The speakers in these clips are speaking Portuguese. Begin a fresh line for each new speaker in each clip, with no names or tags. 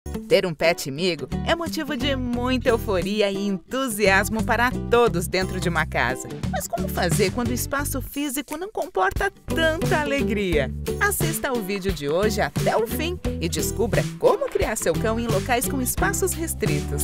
Ter um pet amigo é motivo de muita euforia e entusiasmo para todos dentro de uma casa. Mas como fazer quando o espaço físico não comporta tanta alegria? Assista ao vídeo de hoje até o fim e descubra como criar seu cão em locais com espaços restritos.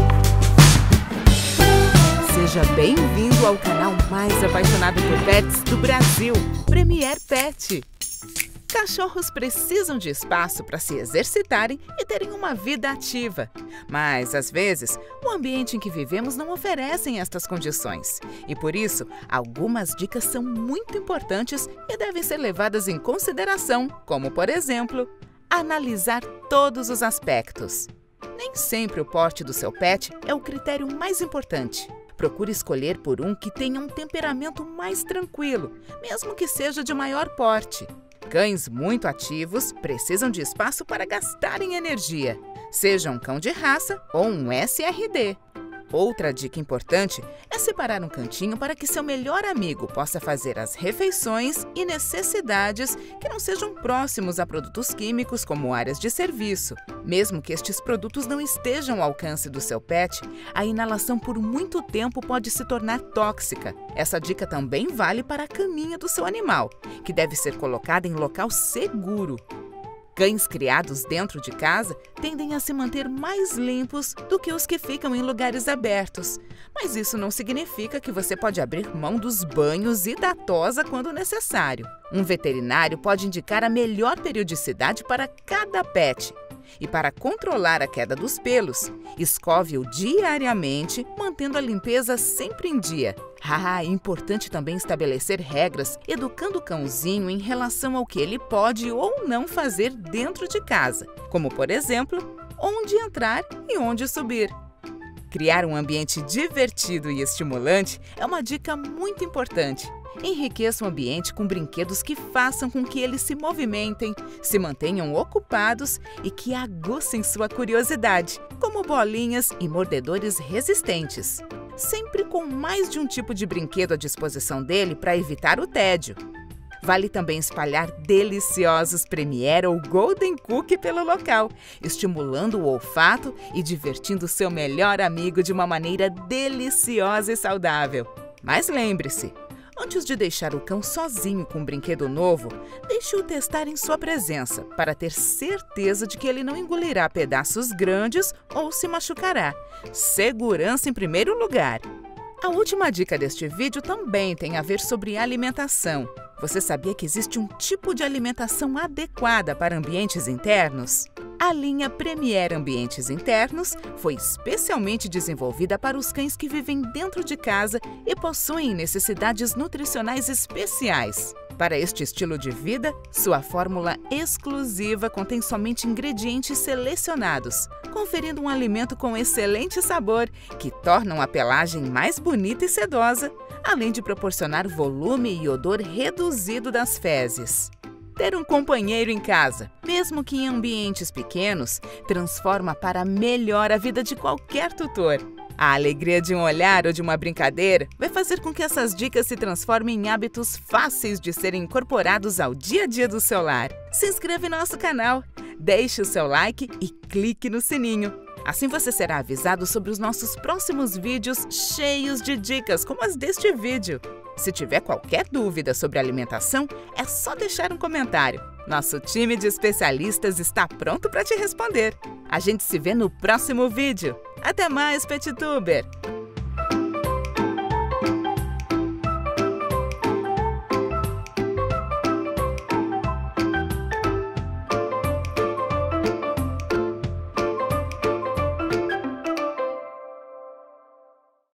Seja bem-vindo ao canal mais apaixonado por pets do Brasil, Premier Pet. Cachorros precisam de espaço para se exercitarem e terem uma vida ativa. Mas, às vezes, o ambiente em que vivemos não oferece estas condições. E, por isso, algumas dicas são muito importantes e devem ser levadas em consideração, como, por exemplo, analisar todos os aspectos. Nem sempre o porte do seu pet é o critério mais importante. Procure escolher por um que tenha um temperamento mais tranquilo, mesmo que seja de maior porte. Cães muito ativos precisam de espaço para gastarem energia, seja um cão de raça ou um SRD. Outra dica importante é separar um cantinho para que seu melhor amigo possa fazer as refeições e necessidades que não sejam próximos a produtos químicos como áreas de serviço. Mesmo que estes produtos não estejam ao alcance do seu pet, a inalação por muito tempo pode se tornar tóxica. Essa dica também vale para a caminha do seu animal, que deve ser colocada em local seguro. Cães criados dentro de casa tendem a se manter mais limpos do que os que ficam em lugares abertos. Mas isso não significa que você pode abrir mão dos banhos e da tosa quando necessário. Um veterinário pode indicar a melhor periodicidade para cada pet. E para controlar a queda dos pelos, escove-o diariamente, mantendo a limpeza sempre em dia. É importante também estabelecer regras, educando o cãozinho em relação ao que ele pode ou não fazer dentro de casa, como, por exemplo, onde entrar e onde subir. Criar um ambiente divertido e estimulante é uma dica muito importante. Enriqueça o ambiente com brinquedos que façam com que eles se movimentem, se mantenham ocupados e que aguçem sua curiosidade, como bolinhas e mordedores resistentes. Sempre com mais de um tipo de brinquedo à disposição dele para evitar o tédio. Vale também espalhar deliciosos Premier ou Golden Cookie pelo local, estimulando o olfato e divertindo seu melhor amigo de uma maneira deliciosa e saudável. Mas lembre-se, antes de deixar o cão sozinho com um brinquedo novo, deixe-o testar em sua presença, para ter certeza de que ele não engolirá pedaços grandes ou se machucará. Segurança em primeiro lugar! A última dica deste vídeo também tem a ver sobre alimentação. Você sabia que existe um tipo de alimentação adequada para ambientes internos? A linha Premier Ambientes Internos foi especialmente desenvolvida para os cães que vivem dentro de casa e possuem necessidades nutricionais especiais. Para este estilo de vida, sua fórmula exclusiva contém somente ingredientes selecionados, conferindo um alimento com excelente sabor que tornam a pelagem mais bonita e sedosa, além de proporcionar volume e odor reduzido das fezes. Ter um companheiro em casa, mesmo que em ambientes pequenos, transforma para melhor a vida de qualquer tutor. A alegria de um olhar ou de uma brincadeira vai fazer com que essas dicas se transformem em hábitos fáceis de serem incorporados ao dia a dia do seu lar. Se inscreva em nosso canal, deixe o seu like e clique no sininho. Assim você será avisado sobre os nossos próximos vídeos cheios de dicas como as deste vídeo. Se tiver qualquer dúvida sobre alimentação, é só deixar um comentário. Nosso time de especialistas está pronto para te responder. A gente se vê no próximo vídeo. Até mais, PetTuber!